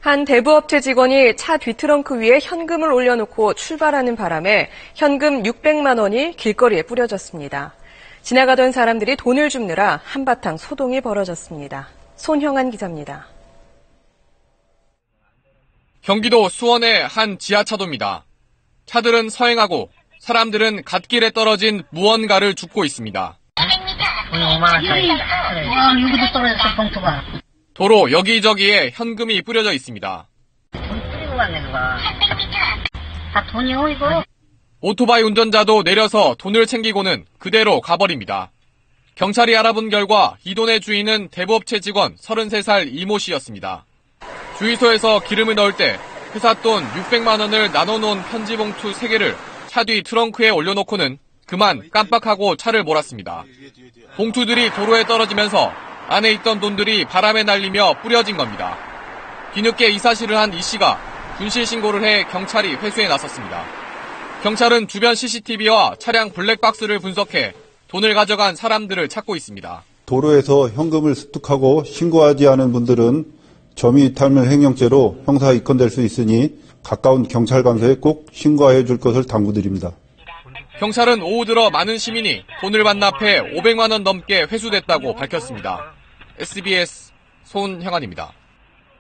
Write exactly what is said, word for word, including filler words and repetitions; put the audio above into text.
한 대부업체 직원이 차 뒤트렁크 위에 현금을 올려놓고 출발하는 바람에 현금 육백만 원이 길거리에 뿌려졌습니다. 지나가던 사람들이 돈을 줍느라 한바탕 소동이 벌어졌습니다. 손형한 기자입니다. 경기도 수원의 한 지하차도입니다. 차들은 서행하고 사람들은 갓길에 떨어진 무언가를 줍고 있습니다. 오만 원짜리. 와, 여기도 떨어졌어, 봉투가. 도로 여기저기에 현금이 뿌려져 있습니다. 돈 뿌리고 갔네, 누가. 다 돈이요, 이거? 오토바이 운전자도 내려서 돈을 챙기고는 그대로 가버립니다. 경찰이 알아본 결과 이 돈의 주인은 대부업체 직원 서른세 살 이모 씨였습니다. 주유소에서 기름을 넣을 때 회사 돈 육백만 원을 나눠놓은 편지 봉투 세 개를 차 뒤 트렁크에 올려놓고는 그만 깜빡하고 차를 몰았습니다. 봉투들이 도로에 떨어지면서 안에 있던 돈들이 바람에 날리며 뿌려진 겁니다. 뒤늦게 이 사실을 한 이 씨가 분실 신고를 해 경찰이 회수에 나섰습니다. 경찰은 주변 씨씨티비와 차량 블랙박스를 분석해 돈을 가져간 사람들을 찾고 있습니다. 도로에서 현금을 습득하고 신고하지 않은 분들은 점유이탈물 횡령죄로 형사 입건될 수 있으니 가까운 경찰관서에 꼭 신고해 줄 것을 당부드립니다. 경찰은 오후 들어 많은 시민이 돈을 반납해 오백만 원 넘게 회수됐다고 밝혔습니다. 에스비에스 손형한입니다.